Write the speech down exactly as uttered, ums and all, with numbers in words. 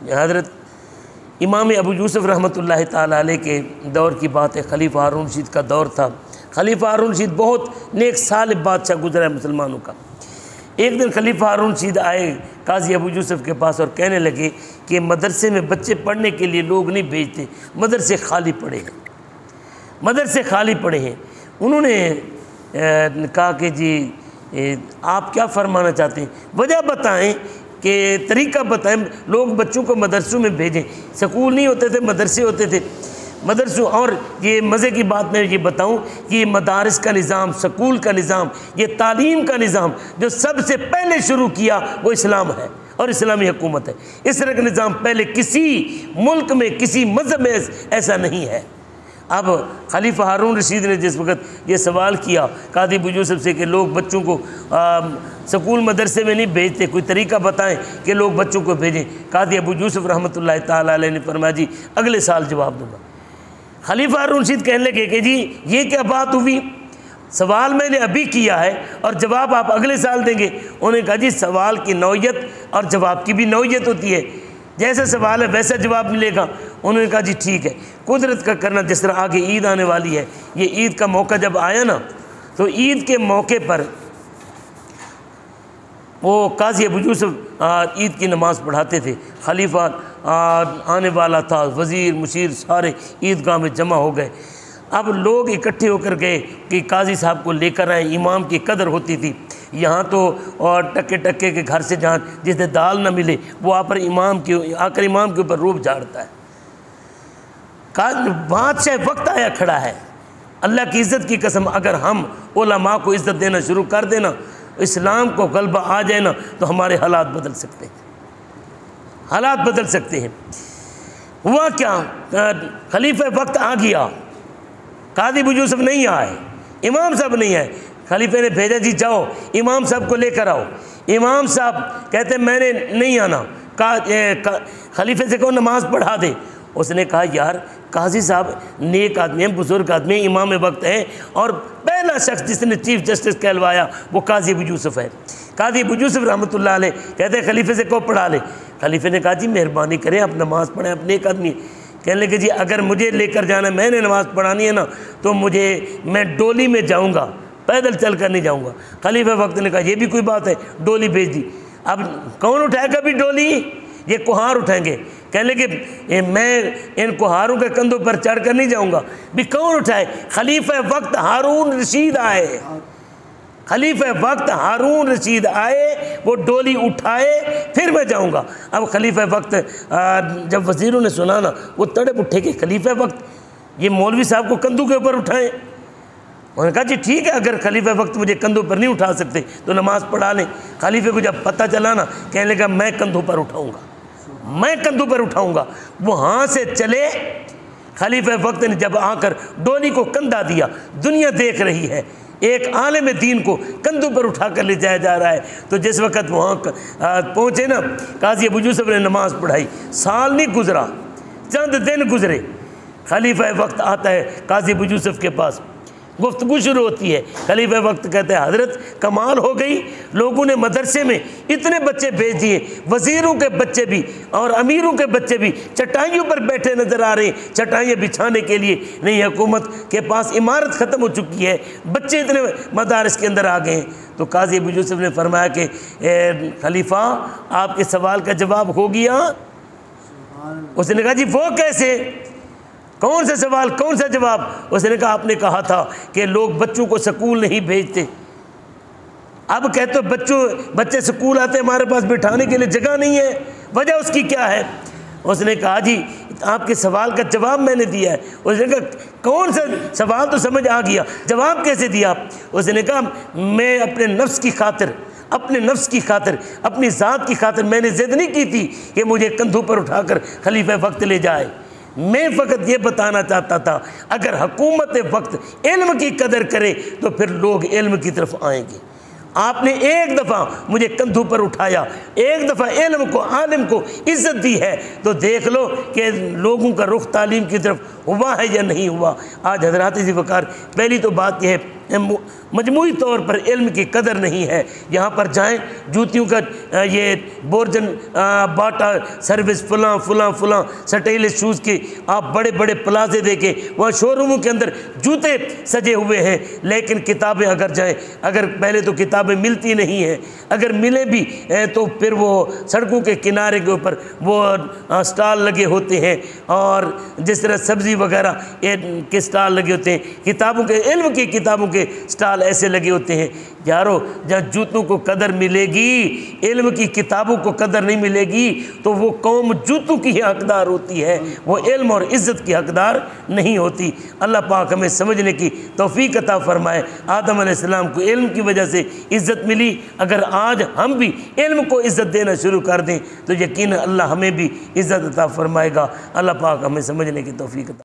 हज़रत इमाम अबू यूसुफ़ रहमतुल्लाहि ताला अलैह के दौर की बात है। खलीफा हारून रशीद का दौर था। खलीफा हारून रशीद बहुत नेक सालिह बादशाह गुजरा है मुसलमानों का। एक दिन खलीफा हारून रशीद आए काजी अबू यूसुफ़ के पास और कहने लगे कि मदरसे में बच्चे पढ़ने के लिए लोग नहीं भेजते, मदरसे खाली पड़े हैं, मदरसे खाली पड़े हैं। उन्होंने कहा कि जी ए, आप क्या फरमाना चाहते हैं, वजह बताएं कि तरीका बताएं, लोग बच्चों को मदरसों में भेजें। स्कूल नहीं होते थे, मदरसे होते थे। मदरसों और ये मज़े की बात मैं ये बताऊं कि ये मदारिस का निज़ाम, स्कूल का निज़ाम, ये तालीम का निज़ाम जो सबसे पहले शुरू किया वो इस्लाम है और इस्लामी हुकूमत है। इस तरह का निज़ाम पहले किसी मुल्क में, किसी मज़हब में ऐसा नहीं है। अब खलीफा हारून रशीद ने जिस वक्त ये सवाल किया कादी अबू यूसुफ़ से कि लोग बच्चों को स्कूल मदरसे में नहीं भेजते, कोई तरीका बताएं कि लोग बच्चों को भेजें। कादी अबू यूसुफ़ रहमतुल्लाहि ताला अलैह ने फरमाया जी अगले साल जवाब दूँगा। खलीफा हारून रशीद कहने लगे कि जी ये क्या बात हुई, सवाल मैंने अभी किया है और जवाब आप अगले साल देंगे। उन्होंने कहा जी सवाल की नौयत और जवाब की भी नौयत होती है, जैसा सवाल है वैसा जवाब मिलेगा। उन्होंने कहा जी ठीक है। कुदरत का करना, जिस तरह आगे ईद आने वाली है, ये ईद का मौका जब आया ना तो ईद के मौके पर वो काजी अबू यूसुफ़ ईद की नमाज़ पढ़ाते थे। खलीफा आने वाला था, वज़ीर मुशीर सारे ईदगाह में जमा हो गए। अब लोग इकट्ठे होकर गए कि काजी साहब को लेकर आए। इमाम की कदर होती थी। यहाँ तो और टक्के टक्के के घर से जहाँ जिसे दाल न मिले वो आकर इमाम के आकर इमाम के ऊपर रूप झाड़ता है। बादशाह वक्त आया खड़ा है। अल्लाह की इज़्ज़त की कसम, अगर हम उलमा को इज़्ज़त देना शुरू कर देना, इस्लाम को गलबा आ जाए ना, तो हमारे हालात बदल सकते हैं, हालात बदल सकते हैं। हुआ क्या, खलीफा वक्त आ गया, कादी अबू यूसुफ़ नहीं आए, इमाम साहब नहीं आए। खलीफे ने भेजा जी जाओ इमाम साहब को लेकर आओ। इमाम साहब कहते मैंने नहीं आना। का, का खलीफे से कहो नमाज़ पढ़ा दे। उसने कहा यार काजी साहब नेक आदमी हैं, बुज़ुर्ग आदमी, इमाम वक्त हैं और पहला शख्स जिसने चीफ जस्टिस कहलवाया वो काजी अबू यूसुफ़ है। काजी अबू यूसुफ़ रहमतुल्लाह अलैह कहते हैं खलीफे से को पढ़ा ले। खलीफे ने कहा जी मेहरबानी करें, आप नमाज़ पढ़ें, आप नेक आदमी। कहने लगे जी अगर मुझे लेकर जाना, मैंने नमाज़ पढ़ानी है ना, तो मुझे मैं डोली में जाऊँगा, पैदल चल कर नहीं जाऊँगा। खलीफा वक्त ने कहा ये भी कोई बात है, डोली भेज दी। अब कौन उठाएगा भी डोली, ये कुहार उठाएंगे। कहने लगे मैं इन कुहारों के कंधों पर चढ़ कर नहीं जाऊँगा। भी कौन उठाए, खलीफा वक्त हारून रशीद आए, खलीफा वक्त हारून रशीद आए, वो डोली उठाए, फिर मैं जाऊँगा। अब खलीफा वक्त जब वज़ीरों ने सुना ना, वो तड़प उठे कि खलीफा वक्त ये मौलवी साहब को कंधों के ऊपर उठाएं। उन्होंने कहा जी ठीक है, अगर खलीफा वक्त मुझे कंधों पर नहीं उठा सकते तो नमाज़ पढ़ा लें। खलीफे को जब पता चला ना, कहने लगा मैं कंधों पर उठाऊँगा, मैं कंधों पर उठाऊँगा। वहाँ से चले। खलीफा वक्त ने जब आकर डोली को कंधा दिया, दुनिया देख रही है, एक आलिम दीन को कंधों पर उठा कर ले जाया जा रहा है। तो जिस वक्त वहाँ पहुँचे ना, काजी अबू यूसुफ़ ने नमाज़ पढ़ाई। साल नहीं गुजरा, चंद दिन गुजरे। खलीफा वक्त आता है काजी अबू यूसुफ़ के पास, गुफ्तगू शुरू होती है। खलीफा वक्त कहते हैं हज़रत कमाल हो गई, लोगों ने मदरसे में इतने बच्चे भेज दिए, वज़ीरों के बच्चे भी और अमीरों के बच्चे भी चटाइयों पर बैठे नज़र आ रहे हैं, चटाइयाँ बिछाने के लिए नहीं। हुकूमत के पास इमारत ख़त्म हो चुकी है, बच्चे इतने मदारस के अंदर आ गए हैं। तो काजी अबू यूसुफ़ ने फरमाया कि खलीफा आपके सवाल का जवाब हो गया। उसने कहा जी वो कैसे, कौन सा सवाल, कौन सा जवाब? उसने कहा आपने कहा था कि लोग बच्चों को स्कूल नहीं भेजते। अब कहते हो बच्चों बच्चे स्कूल आते हमारे पास बिठाने के लिए जगह नहीं है, वजह उसकी क्या है? उसने कहा जी आपके सवाल का जवाब मैंने दिया है। उसने कहा कौन सा सवाल, तो समझ आ गया, जवाब कैसे दिया? उसने कहा मैं अपने नफ्स की खातिर, अपने नफ्स की खातिर, अपनी ज़ात की खातिर मैंने ज़िद नहीं की थी कि मुझे कंधों पर उठाकर खलीफा वक्त ले जाए। मैं फ़कत ये बताना चाहता था अगर हुकूमत वक्त इल्म की कदर करे तो फिर लोग इल्म की तरफ आएंगे। आपने एक दफ़ा मुझे कंधों पर उठाया, एक दफ़ा इल्म को, आलिम को इज़्ज़त दी है, तो देख लो कि लोगों का रुख तालीम की तरफ हुआ है या नहीं हुआ। आज हज़रात ज़ी वक़ार, पहली तो बात यह है मजमूई तौर पर इल्म की कदर नहीं है। यहाँ पर जाएं, जूतियों का ये बोर्जन बाटा सर्विस फलां फलां फलां स्टाइलिश शूज़ के आप बड़े बड़े प्लाजे देखे, वहाँ शोरूमों के अंदर जूते सजे हुए हैं, लेकिन किताबें अगर जाएं, अगर पहले तो किताबें मिलती नहीं हैं, अगर मिले भी तो फिर वो सड़कों के किनारे के ऊपर वो स्टॉल लगे होते हैं, और जिस तरह सब्ज़ी वगैरह के स्टॉल लगे होते हैं, किताबों के इल्म की किताबों के स्टॉल ऐसे लगे होते हैं। यारो, जहाँ जूतों को कदर मिलेगी, इल्म की किताबों को कदर नहीं मिलेगी, तो वो कौम जूतों की हकदार होती है, वो इल्म और इज़्ज़त की हकदार नहीं होती। अल्लाह पाक हमें समझने की तौफीक अता फरमाए। आदम अलैहिस्सलाम को इल्म की वजह से इज़्ज़त मिली, अगर आज हम भी इल्म को इज़्ज़त देना शुरू कर दें तो यकीन अल्लाह हमें भी इज़्ज़त अता फरमाएगा। अल्लाह पाक हमें समझने की तौफीक अता